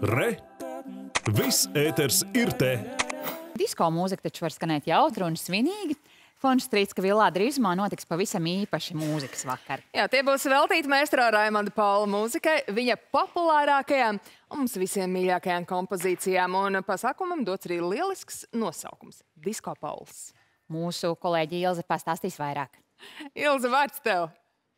Re! Viss ēters ir te! Disko mūzika taču var skanēt jautri un svinīgi. Fons Strīcka villā drīzumā notiks pavisam īpaši mūzikas vakari. Jā, tie būs veltīti meistara Raimonda Paula mūzikai, viņa populārākajām un mums visiem mīļākajām kompozīcijām. Un pasākumam dots arī lielisks nosaukums – Disko Pauls. Mūsu kolēģi Ilze pastāstīs vairāk. Ilze, vārds tev!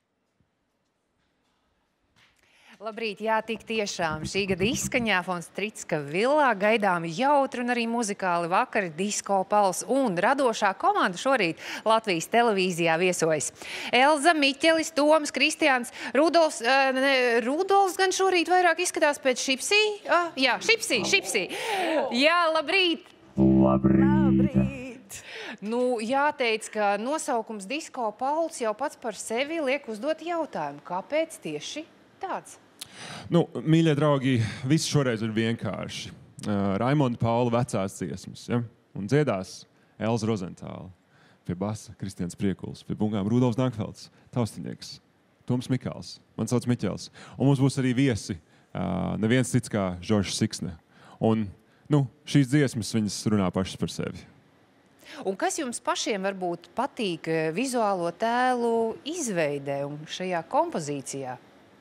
Labrīt, jā, tik tiešām. Šī gada izskaņā Fons Strīcka villā gaidām jautri un arī muzikāli vakari Disko Pauls. Un radošā komanda šorīt Latvijas televīzijā viesojas. Elza, Miķelis, Toms, Kristiāns, Rudolfs. Rudolfs gan šorīt vairāk izskatās pēc Šipsī. Jā, Šipsī. Jā, labrīt! Labrīt! Nu, jāteic, ka nosaukums Disko Pauls jau pats par sevi liek uzdot jautājumu. Kāpēc tieši tāds? Nu, mīļie draugi, viss šoreiz ir vienkārši. Raimonda Paula vecās dziesmas, ja? Un dziedās Elza Rozentāla, pie basa Kristians Priekuls, pie bungām Rudolfs Dankfelds, Taustiņieks, Toms Mikāls, man sauc Miķels. Un mums būs arī viesi, neviens cits kā Žoržs Siksne. Un, nu, šīs dziesmas viņas runā pašas par sevi. Un kas jums pašiem varbūt patīk vizuālo tēlu izveidē un šajā kompozīcijā?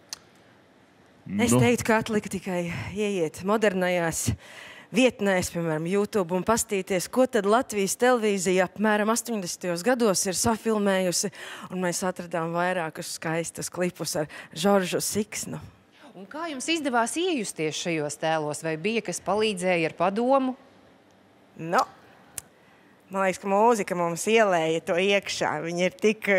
Es teiktu, ka atlika tikai ieiet modernajās vietnēs, piemēram, YouTube, un pastīties, ko tad Latvijas televīzija apmēram 80. gados ir safilmējusi, un mēs atradām vairākus skaistus klipus ar Žoržu Siksnu. Un kā jums izdevās iejusties šajos tēlos? Vai bija, kas palīdzēja ar padomu? Nu, man liekas, ka mūzika mums ielēja to iekšā. Viņa ir tik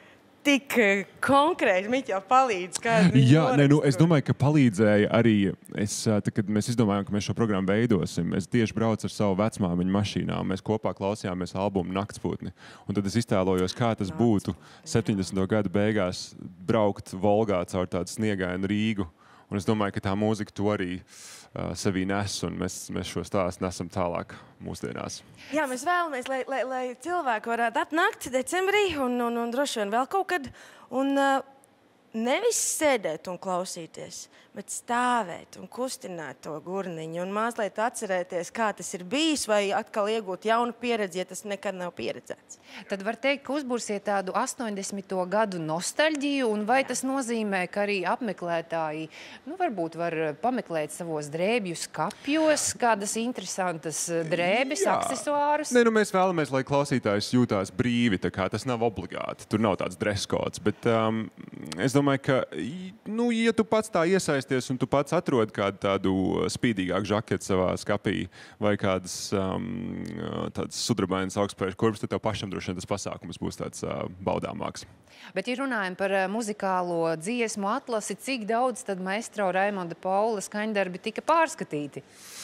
konkrēti, Miķi jau palīdz. Jā, es domāju, ka palīdzēja arī, tad, kad mēs izdomājām, ka mēs šo programmu veidosim, es tieši braucu ar savu vecmāmiņu mašīnā, un mēs kopā klausījāmies albumu Naktsputni. Un tad es iztēlojos, kā tas būtu 70. gadu beigās braukt Volgā caur tādu sniegainu Rīgu. Un es domāju, ka tā mūzika to arī sevī nes, un mēs šo stāstu nesam tālāk mūsdienās. Jā, mēs vēlamies, lai cilvēki varētu atnākt decembrī un droši vien vēl kaut kad. Un nevis sēdēt un klausīties, bet stāvēt un kustināt to gurniņu un mazliet atcerēties, kā tas ir bijis, vai atkal iegūt jaunu pieredzi, ja tas nekad nav pieredzēts. Tad var teikt, ka uzbursiet tādu 80. gadu nostalģiju, un vai tas nozīmē, ka arī apmeklētāji, varbūt var pameklēt savos drēbju skapjos, kādas interesantas drēbes, aksesuārus? Mēs vēlamies, lai klausītājs jūtās brīvi, tā kā tas nav obligāti, tur nav tāds dress codes, bet es domāju, ka, ja tu pats tā iesaisties un tu pats atrod kādu tādu spīdīgāku žaketu savā skapī vai kādas tādas sudrabainas augstspējas kurpes, tad tev pašam droši vien tas pasākums būs tāds baudāmāks. Bet, ja runājam par muzikālo dziesmu atlasi, cik daudz tad maestro Raimonda Paula skaņdarbi tika pārskatīti?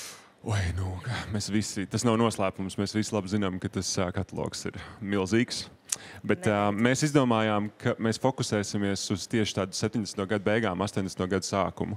Mēs visi, tas nav noslēpums, mēs visi labi zinām, ka tas katalogs ir milzīgs. Bet mēs izdomājām, ka mēs fokusēsimies uz tieši tādu 70. gadu beigām, 80. gadu sākumu.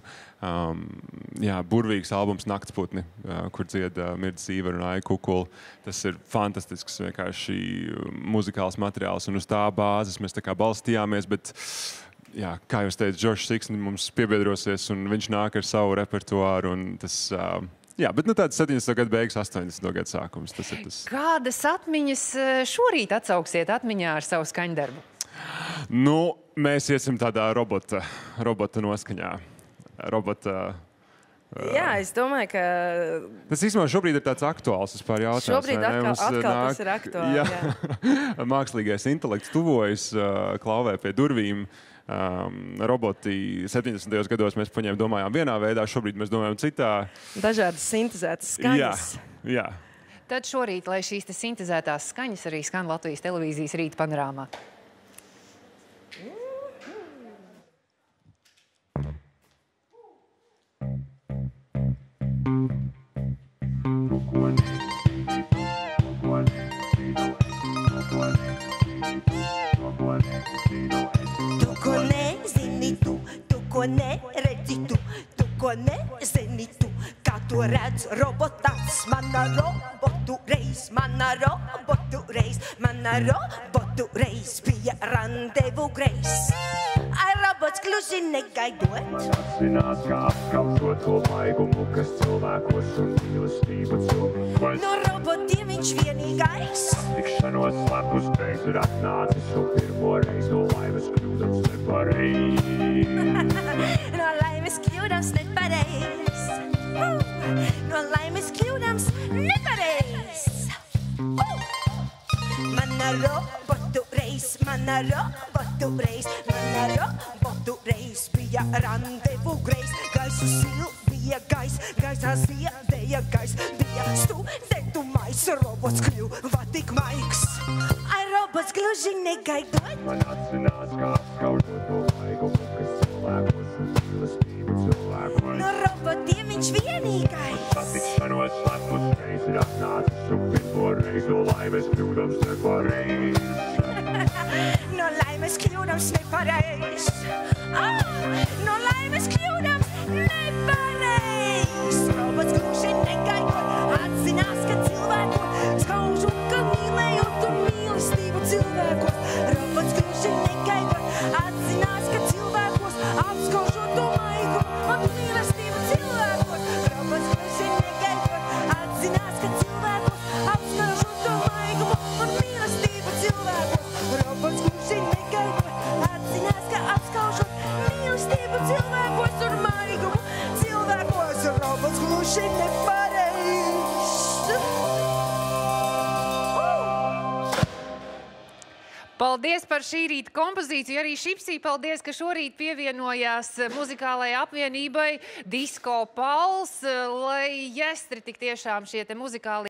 Burvīgs albums Naktsputni, kur dzied Mirdzis Īver un Aija Kukula. Tas ir fantastisks vienkārši muzikāls materiāls, un uz tā bāzes mēs tā kā balstījāmies, bet kā jūs teicat, Žoržs Siksni mums piebiedrosies, un viņš nāk ar savu repertuāru, un tas... bet tāds 70. gadu beigas, 80. gadu sākums, tas ir tas. Kādas atmiņas šorīt atsauksiet atmiņā ar savu skaņdarbu? Mēs iesim tādā robota noskaņā. Jā, es domāju, ka... Tas īstenībā šobrīd ir tāds aktuāls vispār jautājums. Šobrīd atkal tas ir aktuāli, jā. Mākslīgais intelekts tuvojas, klauvē pie durvīm. Roboti 70. gados mēs par viņiem domājām vienā veidā, šobrīd mēs domājam citā. Dažādas sintezētas skaņas. Jā. Tad šorīt, lai šīs sintezētās skaņas arī skan Latvijas televīzijas Rīta panorāmā. Ko neredzi tu, ko nezini tu, kā to redz robotāts, mana robota. robotu reiz, mana robotu reiz, mana robotu reiz bija randevu greiz. Ai, robots gluži negaidot. Atzinās, kā apskaužot to maigumu, kas cilvēkos un mīlestību cilvēkos. No robotiem viņš vienīgais. Tikšanos slepus reiz ir atnācis un pirmo reizi no laimes kļūdams nepareiz. No laimes kļūdams nepareiz. No laimes kļūdams nepareiz. Mana robotu reiz, mana robotu reiz, mana robotu reiz bija randevu greiz. Gaisu Silvija gais, gaisā ziedēja gais, bija studentu mais, robots kļuva tik maigs. Ai, robots gluži negaidot. Man atzinās, kā apskaužot to maigumu, kas cilvēkos un mīlestību cilvēkos. No robotiem viņš vienīgais. Satikšanos slepus reiz ir atnācis un pirmo reizi no laimes kļūdams nepareiz. No laimes kļūdams nepareiz. No laimes kļūdams nepareiz. Robots gluži negaidot, atzinās, ka cilvēkos skauž un ka mīlējot un mīlestību cilvēkos. Robots gluži negaidot, atzinās, ka cilvēkos apskaužot to maigumu un mīlestību cilvēkos. Robots gluži negaidot, atzinās, ka cilvēkos apskaužot to maigumu un mīlestību cilvēkos. Robots gluži negaidot, atzinās, ka apskaužot mīlestību cilvēkos un maigumu cilvēkos. Robots gluži nepareiz. Paldies par šī rīta kompozīciju. Arī Šipsī paldies, ka šorīt pievienojās muzikālajai apvienībai Disko Pals, lai jestri tik tiešām šie te muzikāli